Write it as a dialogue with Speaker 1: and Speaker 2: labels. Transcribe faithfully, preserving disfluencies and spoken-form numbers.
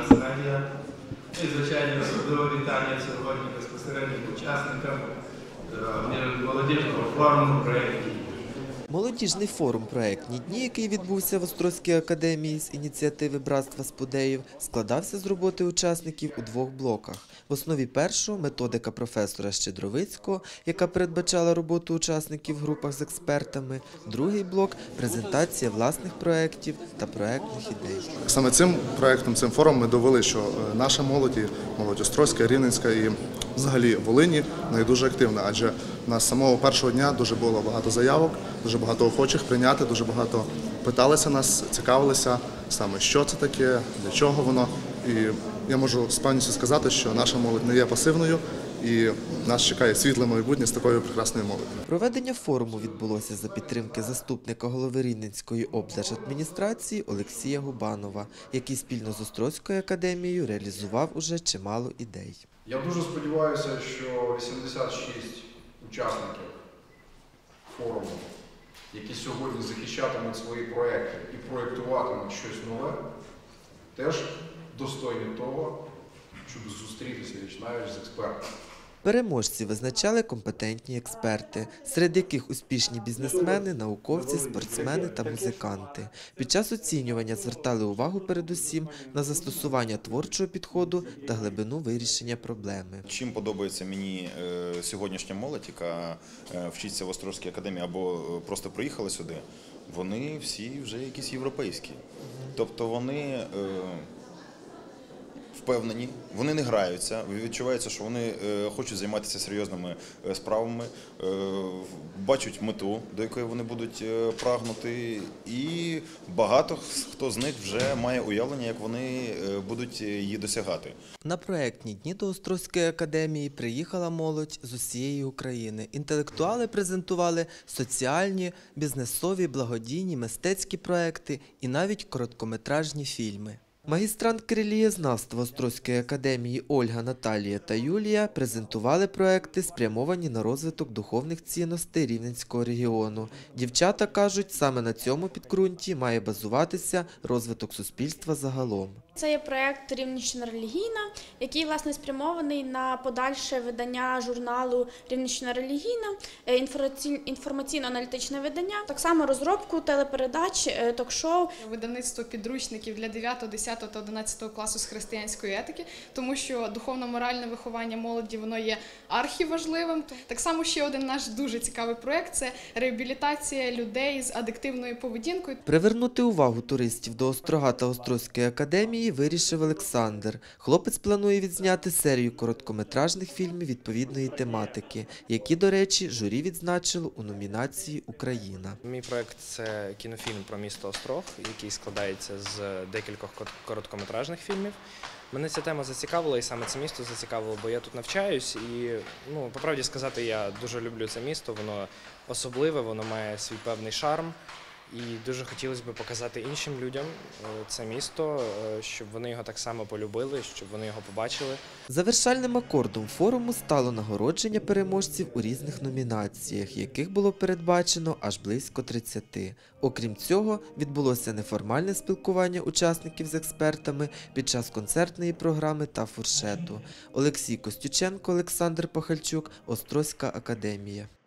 Speaker 1: Арсенія. І, звичайно, особливе вітання сьогодні безпосередньо учасникам молодіжного форуму проєкту.
Speaker 2: Молодіжний форум «Проектні дні», який відбувся в Острозькій академії з ініціативи Братства Спудеїв, складався з роботи учасників у двох блоках. В основі першого – методика професора Щедровицького, яка передбачала роботу учасників в групах з експертами. Другий блок – презентація власних проєктів та проєктних ідей.
Speaker 3: Саме цим проєктом, цим форумом ми довели, що наша молодь, молодь Острозька, Рівненська і взагалі Волині, вона дуже активна, адже у нас з самого першого дня дуже було багато заявок, дуже багато охочих прийняти, дуже багато питалися нас, цікавилися саме, що це таке, для чого воно. І я можу з певністю сказати, що наша молодь не є пасивною і нас чекає світле майбутнє з такою прекрасною молоддю.
Speaker 2: Проведення форуму відбулося за підтримки заступника голови Рівненської облдержадміністрації Олексія Губанова, який спільно з Острозькою академією реалізував уже чимало ідей.
Speaker 4: Я дуже сподіваюся, що вісімдесят шість учасників форуму, які сьогодні захищатимуть свої проекти і проєктуватимуть щось нове, теж достойні того, щоб зустрітися віч-навіч з експертами.
Speaker 2: Переможці визначали компетентні експерти, серед яких успішні бізнесмени, науковці, спортсмени та музиканти. Під час оцінювання звертали увагу передусім на застосування творчого підходу та глибину вирішення проблеми.
Speaker 5: Чим подобається мені сьогоднішня молодь, яка вчиться в Острозькій академії або просто приїхала сюди, вони всі вже якісь європейські. Тобто вони впевнені, вони не граються, відчувається, що вони хочуть займатися серйозними справами, бачать мету, до якої вони будуть прагнути, і багато хто з них вже має уявлення, як вони будуть її досягати.
Speaker 2: На проєктні дні до Острозької академії приїхала молодь з усієї України. Інтелектуали презентували соціальні, бізнесові, благодійні, мистецькі проекти і навіть короткометражні фільми. Магістрант релігієзнавства Острозької академії Ольга, Наталія та Юлія презентували проекти, спрямовані на розвиток духовних цінностей Рівненського регіону. Дівчата кажуть, саме на цьому підґрунті має базуватися розвиток суспільства загалом.
Speaker 6: Це є проєкт «Рівненщина релігійна», який, власне, спрямований на подальше видання журналу «Рівненщина релігійна», інформаційно-аналітичне видання, так само розробку телепередач, ток-шоу.
Speaker 7: Видавництво підручників для дев'ятого, десятого та одинадцятого класу з християнської етики, тому що духовно-моральне виховання молоді, воно є архіважливим. Так само ще один наш дуже цікавий проєкт – це реабілітація людей з адиктивною поведінкою.
Speaker 2: Привернути увагу туристів до Острога та Острозької академії вирішив Олександр. Хлопець планує відзняти серію короткометражних фільмів відповідної тематики, які, до речі, журі відзначило у номінації «Україна».
Speaker 8: Мій проєкт – це кінофільм про місто Острог, який складається з декількох короткометражних фільмів. Мене ця тема зацікавила, і саме це місто зацікавило, бо я тут навчаюсь, і, ну, по правді сказати, я дуже люблю це місто, воно особливе, воно має свій певний шарм. І дуже хотілося б показати іншим людям це місто, щоб вони його так само полюбили, щоб вони його побачили.
Speaker 2: Завершальним акордом форуму стало нагородження переможців у різних номінаціях, яких було передбачено аж близько тридцяти. Окрім цього, відбулося неформальне спілкування учасників з експертами під час концертної програми та фуршету. Олексій Костюченко, Олександр Пахальчук, Острозька академія.